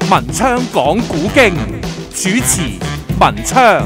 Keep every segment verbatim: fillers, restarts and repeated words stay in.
文昌講古經，主持文昌。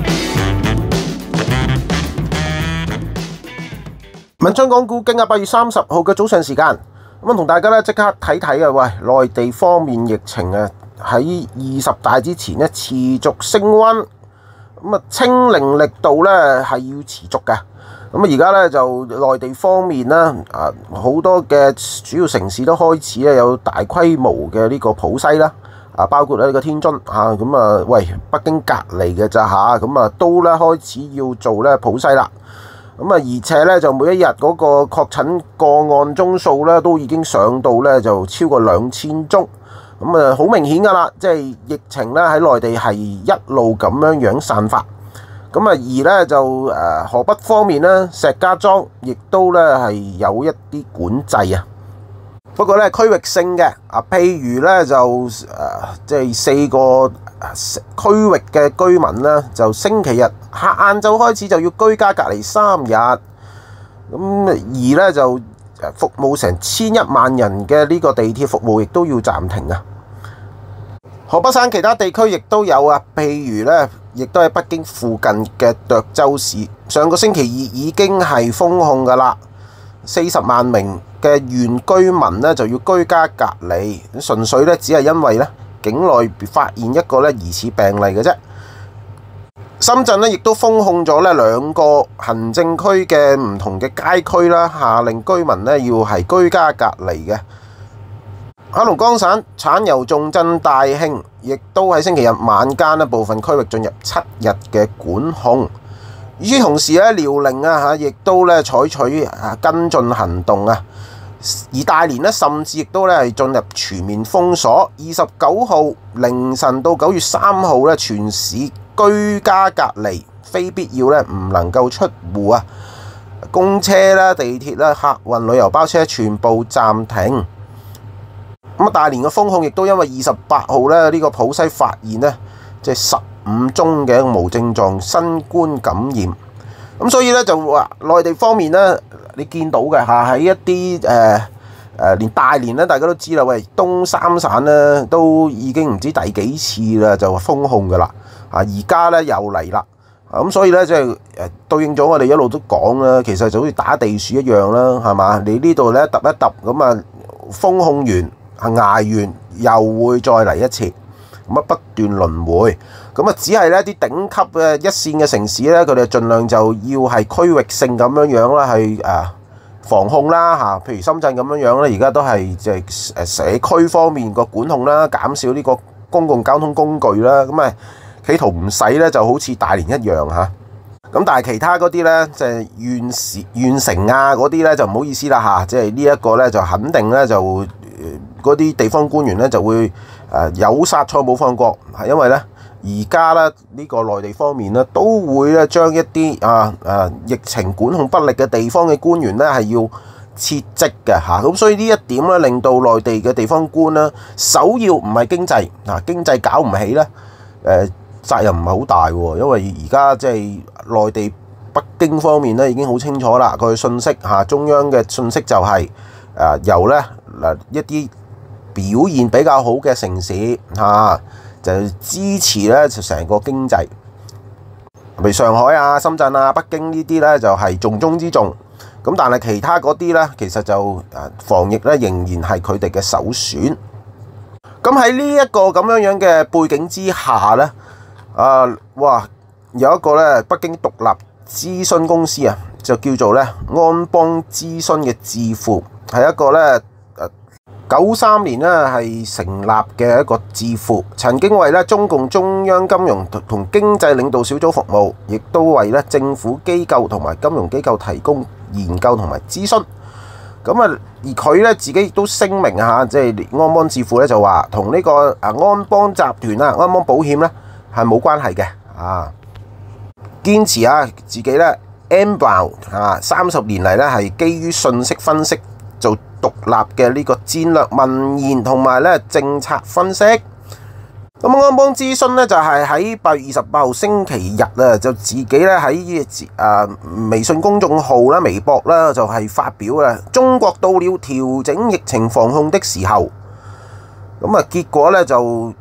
文昌講古經啊，八月三十號嘅早上時間，咁啊同大家咧即刻睇睇啊，喂，內地方面疫情啊喺二十大之前咧持續升溫，咁啊清零力度咧係要持續嘅。咁啊而家咧就內地方面啦，啊好多嘅主要城市都開始咧有大規模嘅呢個普篩啦，啊包括咧呢個天津嚇，咁啊喂北京隔離嘅咋嚇，咁啊都咧開始要做咧普篩啦。咁啊，而且咧就每一日嗰個確診個案宗數咧都已經上到咧就超過兩千宗，咁啊好明顯噶啦，即係疫情咧喺內地係一路咁樣樣散發。咁啊而咧就誒河北方面咧，石家莊亦都咧係有一啲管制啊。不過咧區域性嘅啊，譬如咧就誒即係四個區域嘅居民咧，就星期日下晏晝開始就要居家隔離三日。咁而咧就服務成千一萬人嘅呢個地鐵服務亦都要暫停啊。河北省其他地區亦都有啊，譬如咧亦都喺北京附近嘅涿州市，上個星期二已經係封控噶啦，四十萬名嘅原居民咧就要居家隔離，純粹咧只係因為咧境內發現一個咧疑似病例嘅啫。深圳咧亦都封控咗咧兩個行政區嘅唔同嘅街區啦，下令居民咧要係居家隔離嘅。黑龍江省產油重鎮大慶亦都喺星期日晚間咧部分區域進入七日嘅管控。與此同時咧，遼寧啊嚇亦都咧採取啊跟進行動啊，而大連咧甚至亦都咧係進入全面封鎖。二十九號凌晨到九月三號咧，全市居家隔離，非必要咧唔能夠出戶啊。公車啦、地鐵啦、客運旅遊巴車全部暫停。咁啊，大連嘅封控亦都因為二十八號咧呢個普篩發現咧，即係十五宗嘅無症狀新冠感染。咁所以咧就話內地方面咧，你見到嘅嚇喺一啲誒誒連大連咧，大家都知啦，喂東三省咧都已經唔知第幾次啦，就封控噶啦。啊而家咧又嚟啦。咁所以咧即係誒對應咗我哋一路都講啦，其實就好似打地鼠一樣啦，係嘛？你呢度咧揼一揼咁啊，封控完。捱完又會再嚟一次，咁啊不斷輪迴，咁啊只係咧啲頂級嘅一線嘅城市咧，佢哋盡量就要係區域性咁樣樣啦，去誒防控啦嚇。譬如深圳咁樣樣咧，而家都係即係誒社區方面個管控啦，減少呢個公共交通工具啦，咁啊企圖唔使咧就好似大連一樣嚇。咁但係其他嗰啲咧，即係縣市縣城啊嗰啲咧就唔好意思啦嚇，即係呢一個咧就肯定咧就嗰啲地方官員咧就會誒有殺錯冇放過，係因為咧而家咧呢個內地方面咧都會咧將一啲啊啊疫情管控不力嘅地方嘅官員咧係要撤職嘅嚇，咁所以呢一點咧令到內地嘅地方官咧首要唔係經濟啊，經濟搞唔起咧誒責任唔係好大喎，因為而家即係內地北京方面咧已經好清楚啦，佢嘅信息嚇中央嘅信息就係誒由咧嗱一啲表現比較好嘅城市嚇，就支持咧就成個經濟，譬如上海啊、深圳啊、北京呢啲咧就係重中之重。咁但係其他嗰啲咧，其實就誒防疫咧仍然係佢哋嘅首選。咁喺呢一個咁樣樣嘅背景之下咧，啊哇有一個咧北京獨立諮詢公司啊，就叫做咧安邦諮詢嘅智庫，係一個咧。九三年咧係成立嘅一個智庫，曾經為咧中共中央金融同經濟領導小組服務，亦都為咧政府機構同埋金融機構提供研究同埋諮詢。咁啊，而佢咧自己亦都聲明嚇，即係安邦智庫咧就話同呢個啊安邦集團啊、安邦保險咧係冇關係嘅啊，堅持啊自己咧 Mbound 啊三十年嚟咧係基於信息分析做獨立嘅呢個戰略文言同埋咧政策分析。咁安邦諮詢咧就係喺八月二十八號星期日啊，就自己咧喺誒微信公眾號啦、微博啦，就係發表啦，中國到了調整疫情防控的時候。咁啊，結果咧就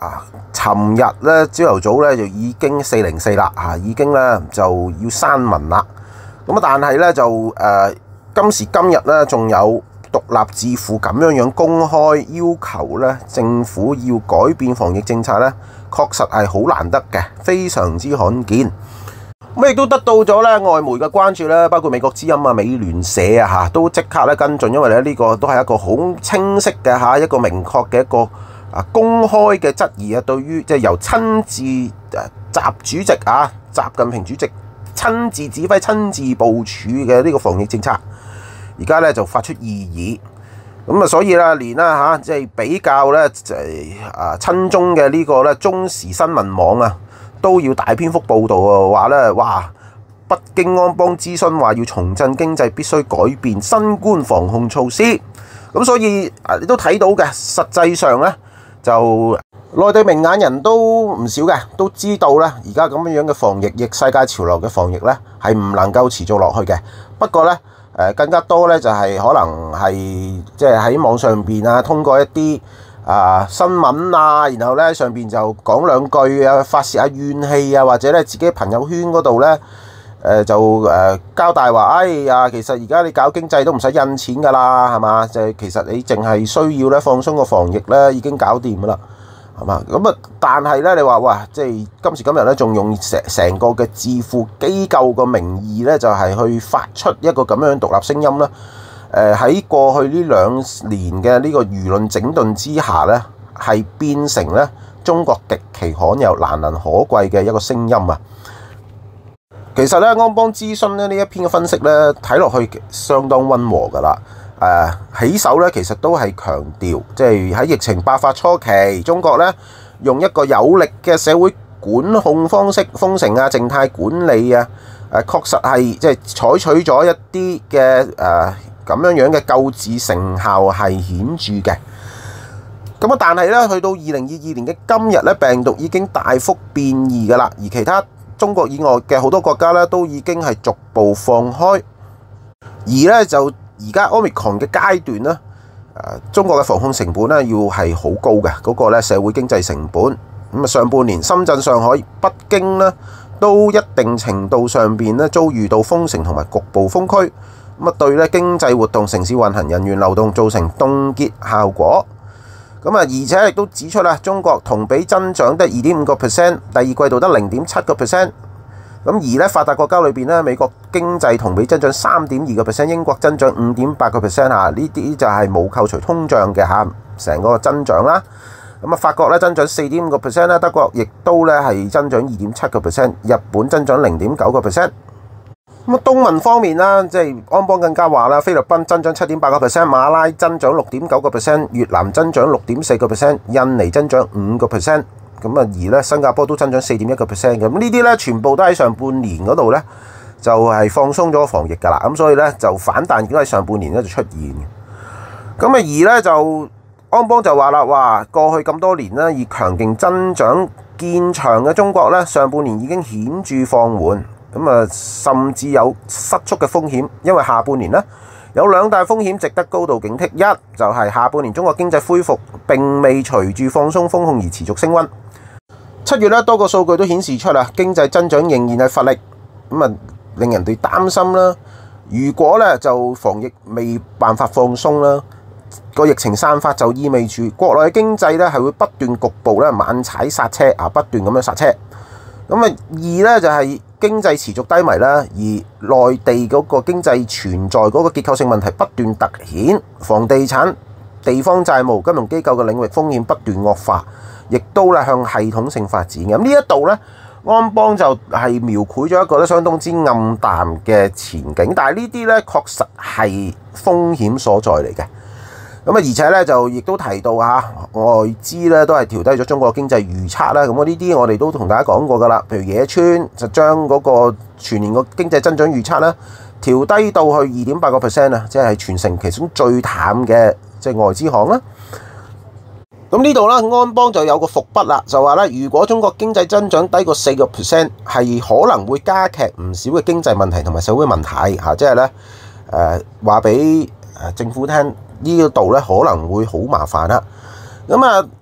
啊，尋日咧朝頭早咧就已經四零四啦，嚇已經咧就要刪文啦。咁啊，但係咧就誒、呃、今時今日咧仲有獨立智庫咁樣樣公開要求咧政府要改變防疫政策咧，確實係好難得嘅，非常之罕見。咁亦都得到咗咧外媒嘅關注咧，包括美國之音啊、美聯社啊嚇，都即刻咧跟進，因為咧呢個都係一個好清晰嘅嚇一個明確嘅一個啊公開嘅質疑啊，對於即係由親自誒習主席啊習近平主席親自指揮、親自部署嘅呢個防疫政策，而家咧就發出異議。咁啊，所以咧連啦嚇即係比較咧就係啊親中嘅呢個咧中時新聞網啊，都要大篇幅報導啊，話咧哇，北京安邦諮詢話要重振經濟，必須改變新冠防控措施。咁所以啊，你都睇到嘅，實際上咧就內地明眼人都唔少嘅，都知道咧而家咁樣樣嘅防疫逆世界潮流嘅防疫咧係唔能夠持續落去嘅。不過咧誒更加多咧就係可能係即係喺網上邊啊，通過一啲啊新聞啊，然後咧上邊就講兩句啊，發泄下怨氣啊，或者咧自己朋友圈嗰度咧誒就誒交代話，哎呀，其實而家你搞經濟都唔使印錢噶啦，係嘛？就係其實你淨係需要咧放鬆個防疫咧，已經搞掂噶啦，係嘛？咁啊，但係咧你話哇，即係今時今日咧，仲用成成個嘅智庫機構個名義咧，就係去發出一個咁樣獨立聲音啦。誒喺過去呢兩年嘅呢個輿論整頓之下咧，係變成咧中國極其罕有、難能可貴嘅一個聲音啊！其實咧安邦諮詢咧呢一篇嘅分析咧，睇落去相當溫和噶啦。誒、呃、起手咧其實都係強調，即係喺疫情爆發初期，中國咧用一個有力嘅社會管控方式封城啊、靜態管理啊，誒、呃、確實係即係採取咗一啲嘅誒咁樣樣嘅救治成效係顯著嘅。咁啊，但係咧去到二零二二年嘅今日咧，病毒已經大幅變異噶啦，而其他中國以外嘅好多國家咧都已經係逐步放開，而咧就而家 Omicron 嘅階段咧，誒中國嘅防控成本咧要係好高嘅，嗰個咧社會經濟成本。咁啊，上半年深圳、上海、北京咧都一定程度上邊咧遭遇到封城同埋局部封區，咁啊對咧經濟活動、城市運行、人員流動造成凍結效果。咁啊，而且亦都指出啦，中國同比增長得二點五個 percent， 第二季度得零點七個 percent。咁而咧發達國家裏邊咧，美國經濟同比增長三點二個 percent， 英國增長五點八個 percent 嚇，呢啲就係冇扣除通脹嘅嚇，成個增長啦。咁啊，法國咧增長四點五個 percent 啦，德國亦都咧係增長二點七個 percent， 日本增長零點九個 percent。咁啊，東盟方面啦，即係安邦更加話啦，菲律賓增長七點八個 percent， 馬拉增長六點九個 percent， 越南增長六點四個 percent， 印尼增長五個 percent。咁啊，而咧新加坡都增長四點一個 percent。咁呢啲咧全部都喺上半年嗰度咧就係放鬆咗防疫㗎啦。咁所以咧就反彈都喺上半年咧就出現。咁啊，而咧就安邦就話啦，哇，過去咁多年咧以強勁增長見長嘅中國咧，上半年已經顯著放緩。咁啊，甚至有失速嘅風險，因為下半年咧有兩大風險值得高度警惕。一就係下半年中國經濟恢復並未隨住放鬆風控而持續升溫。七月咧多個數據都顯示出啦，經濟增長仍然係乏力，咁啊令人哋擔心啦。如果咧就防疫未辦法放鬆啦，個疫情散發就意味住國內嘅經濟咧係會不斷局部咧猛踩剎車啊，不斷咁樣剎車。咁啊二咧就係、是經濟持續低迷啦，而內地嗰個經濟存在嗰個結構性問題不斷突顯，房地產、地方債務、金融機構嘅領域風險不斷惡化，亦都咧向系統性發展嘅。咁呢一度咧，安邦就係描繪咗一個咧相當之暗淡嘅前景，但係呢啲咧確實係風險所在嚟嘅。咁啊，而且咧就亦都提到嚇外資咧都係調低咗中國經濟預測啦。咁啊，呢啲我哋都同大家講過噶啦。譬如野村就將嗰個全年個經濟增長預測咧調低到去二點八個 percent 啊，即係全城其中最淡嘅即係外資行啦。咁呢度咧，安邦就有個伏筆啦，就話咧，如果中國經濟增長低過四個 percent，係可能會加劇唔少嘅經濟問題同埋社會問題嚇，即係咧誒話俾誒政府聽。呢度咧可能會好麻煩啦。咁啊，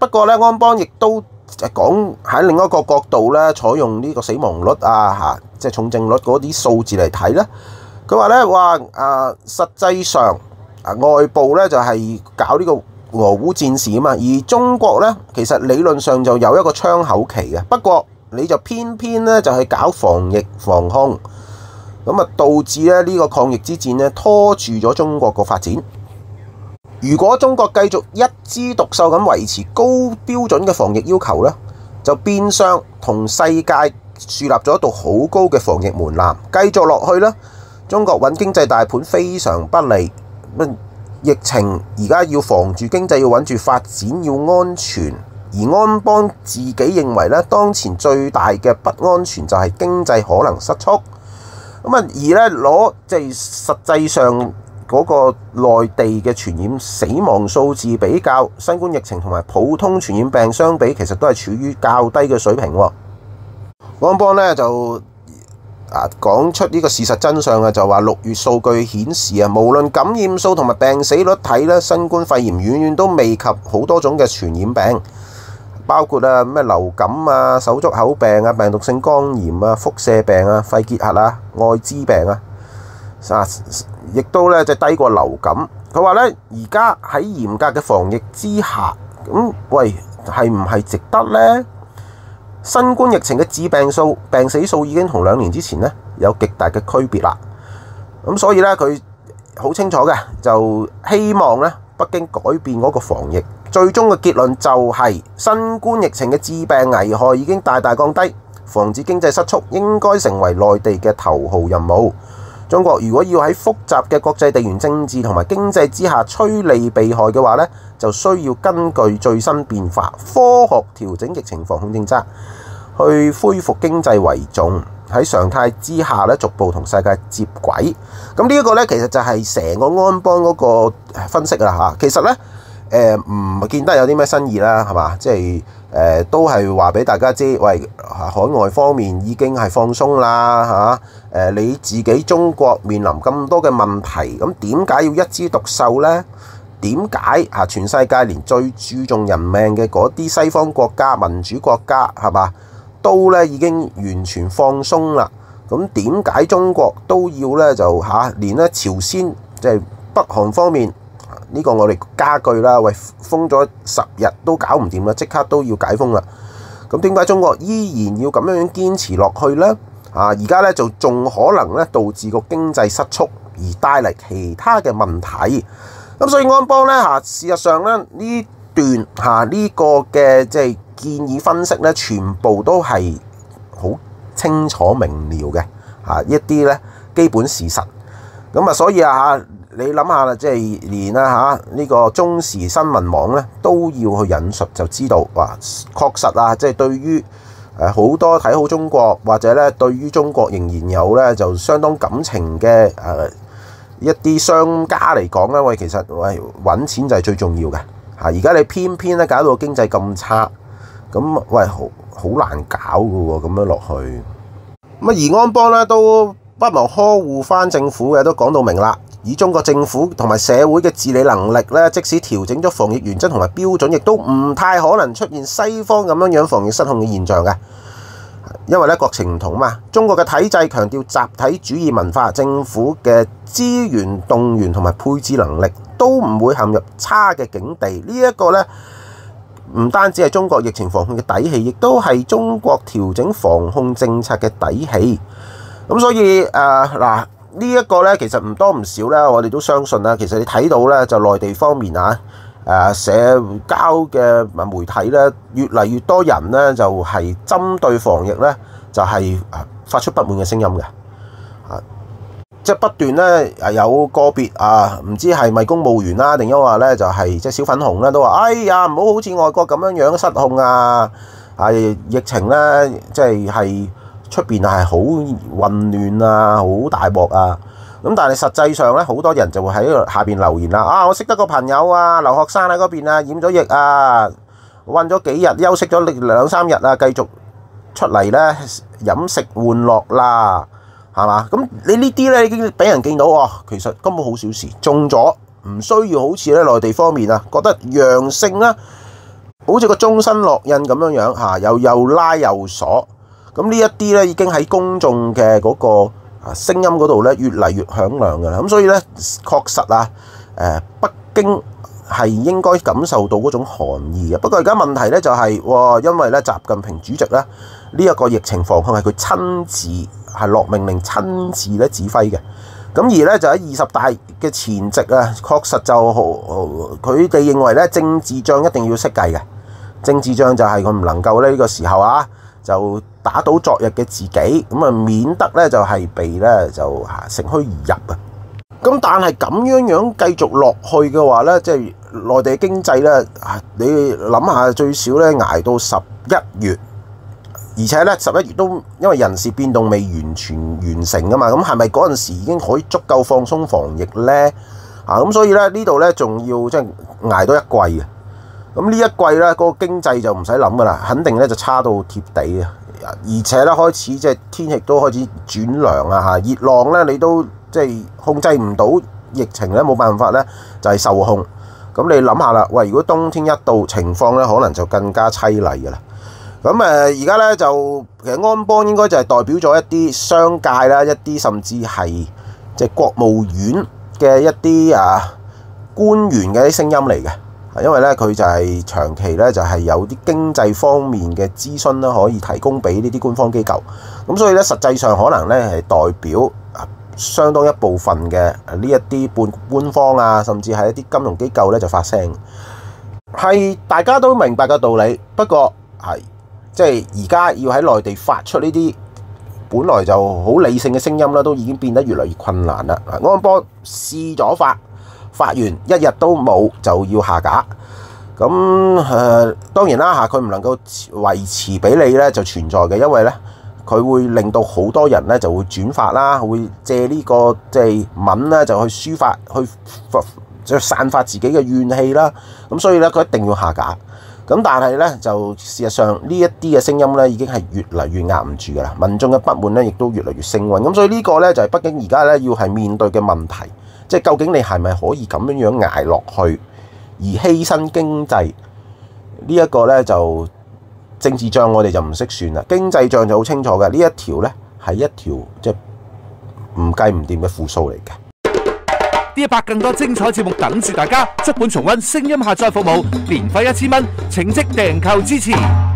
不過咧，安邦亦都講喺另一個角度咧，採用呢個死亡率啊嚇，即係重症率嗰啲數字嚟睇咧。佢話咧話啊，實際上啊外部咧就係搞呢個俄烏戰事啊嘛，而中國咧其實理論上就有一個窗口期嘅，不過你就偏偏咧就係搞防疫防控，咁啊導致咧呢個抗疫之戰咧拖住咗中國個發展。如果中國繼續一枝獨秀咁維持高標準嘅防疫要求咧，就變相同世界樹立咗一道好高嘅防疫門檻，繼續落去咧，中國穩經濟大盤非常不利。疫情而家要防住經濟，要穩住發展，要安全。而安邦自己認為咧，當前最大嘅不安全就係經濟可能失速。咁啊，而咧攞即係實際上嗰個內地嘅傳染死亡數字比較，新冠疫情同埋普通傳染病相比，其實都係處於較低嘅水平。安邦咧就啊講出呢個事實真相啊，就話六月數據顯示啊，無論感染數同埋病死率睇咧，新冠肺炎遠遠都未及好多種嘅傳染病，包括啊咩流感啊、手足口病啊、病毒性肝炎啊、輻射病啊、肺結核啊、愛滋病啊，啊亦都咧就低過流感。佢話咧，而家喺嚴格嘅防疫之下，咁喂係唔係值得呢？新冠疫情嘅致病數、病死數已經同兩年之前咧有極大嘅區別啦。咁所以咧，佢好清楚嘅，就希望咧北京改變嗰個防疫。最終嘅結論就係新冠疫情嘅致病危害已經大大降低，防止經濟失速應該成為內地嘅頭號任務。中國如果要喺複雜嘅國際地緣政治同埋經濟之下趨利避害嘅話咧，就需要根據最新變化，科學調整疫情防控政策，去恢復經濟為重，喺常態之下咧逐步同世界接軌。咁呢一個咧，其實就係成個安邦嗰個分析啦嚇。其實咧，誒唔見得有啲咩新意啦，係嘛？即係誒都係話俾大家知，喂，海外方面已經係放鬆啦嚇。誒你自己中國面臨咁多嘅問題，咁點解要一枝獨秀呢？點解啊？全世界連最注重人命嘅嗰啲西方國家、民主國家係嘛，都咧已經完全放鬆啦。咁點解中國都要咧就嚇、啊、連咧朝鮮即係北韓方面呢、呢個我哋加句啦，喂，封咗十日都搞唔掂啦，即刻都要解封啦。咁點解中國依然要咁樣樣堅持落去呢？啊！而家咧就仲可能咧導致個經濟失速，而帶嚟其他嘅問題。咁所以安邦咧嚇，事實上咧呢段嚇呢個嘅即係建議分析咧，全部都係好清楚明了嘅嚇一啲咧基本事實。咁啊，所以啊嚇你諗下啦，即係連啊嚇呢個中時新聞網咧都要去引述，就知道話確實啊，即係對於誒好多睇好中國或者咧對於中國仍然有咧就相當感情嘅誒一啲商家嚟講咧，喂，其實喂揾錢就係最重要嘅嚇。而家你偏偏咧搞到經濟咁差，咁喂好好難搞嘅喎，咁樣落去。咁啊，而安邦咧都不忘呵護翻政府嘅，都講到明啦。以中國政府同埋社會嘅治理能力咧，即使調整咗防疫原則同埋標準，亦都唔太可能出現西方咁樣樣防疫失控嘅現象嘅。因為咧國情唔同嘛，中國嘅體制強調集體主義文化，政府嘅資源動員同埋配置能力都唔會陷入差嘅境地。呢、這、一個咧唔單止係中國疫情防控嘅底氣，亦都係中國調整防控政策嘅底氣。咁所以誒嗱。呢一個咧，其實唔多唔少咧，我哋都相信啦。其實你睇到咧，就內地方面啊，誒社交嘅媒體咧，越嚟越多人咧，就係針對防疫咧，就係發出不滿嘅聲音嘅，啊，即係不斷咧，誒有個別啊，唔知係咪公務員啦，定抑或咧就係即係小粉紅咧，都話：哎呀，唔好好似外國咁樣樣失控啊！係疫情咧，即係係。出邊係好混亂啊，好大鑊啊！咁但係實際上咧，好多人就會喺下邊留言啦。啊，我識得個朋友啊，留學生喺嗰邊啊，染咗疫啊，韞咗幾日，休息咗兩三日啊，繼續出嚟咧飲食玩樂啦，係嘛？咁你呢啲咧已經俾人見到喎，其實根本好小事，中咗唔需要好似咧內地方面啊，覺得陽性啦好似個終身烙印咁樣樣嚇，又又拉又鎖。咁呢一啲咧已經喺公眾嘅嗰個啊聲音嗰度咧越嚟越響亮㗎啦。咁所以咧確實啊，誒北京係應該感受到嗰種寒意嘅。不過而家問題咧就係、是，哇，因為咧習近平主席咧呢一個疫情防控係佢親自係落命令、親自咧指揮嘅。咁而咧就喺二十大嘅前夕啊，確實就佢哋認為咧政治仗一定要識計嘅。政治仗就係佢唔能夠咧呢個時候啊就打倒昨日嘅自己，咁啊免得咧就係被咧就乘虛而入啊。咁但係咁樣樣繼續落去嘅話咧，即係內地經濟咧，你諗下最少咧捱到十一月。而且咧，十一月都因為人事變動未完全完成啊嘛，咁係咪嗰陣時已經可以足夠放鬆防疫咧？啊，咁所以咧呢度咧仲要即係捱多一季嘅。咁呢一季咧，嗰個經濟就唔使諗噶啦，肯定咧就差到貼地啊！而且咧開始即係天氣都開始轉涼啊嚇，熱浪咧你都即係控制唔到疫情咧，冇辦法咧就係受控。咁你諗下啦，喂，如果冬天一到，情況咧可能就更加淒厲噶啦。咁誒而家咧就其實安邦應該就係代表咗一啲商界啦，一啲甚至係即係國務院嘅一啲啊官員嘅啲聲音嚟嘅，因為咧佢就係長期咧就係有啲經濟方面嘅諮詢啦，可以提供俾呢啲官方機構。咁所以咧實際上可能咧係代表相當一部分嘅呢一啲半官方啊，甚至係一啲金融機構咧就發聲，係大家都明白嘅道理。不過係。即係而家要喺內地發出呢啲本來就好理性嘅聲音啦，都已經變得越嚟越困難啦。安邦試咗發，發完一日都冇就要下架。咁誒、呃、當然啦嚇，佢唔能夠維持俾你咧就存在嘅，因為咧佢會令到好多人咧就會轉發啦，會借呢個即係文咧就去抒發，去就散發自己嘅怨氣啦。咁所以咧佢一定要下架。咁但係咧，就事實上呢一啲嘅聲音咧，已經係越嚟越壓唔住噶啦，民眾嘅不滿咧，亦都越嚟越升溫。咁所以呢個咧就係北京而家咧要係面對嘅問題，即係究竟你係咪可以咁樣樣捱落去，而犧牲經濟呢一個咧就政治帳我哋就唔識算啦，經濟帳就好清楚嘅。呢一條咧係一條即係唔計唔掂嘅負數嚟嘅。 呢一百更多精彩節目等住大家，足本重溫聲音下載服務，年費一千蚊，請即訂購支持。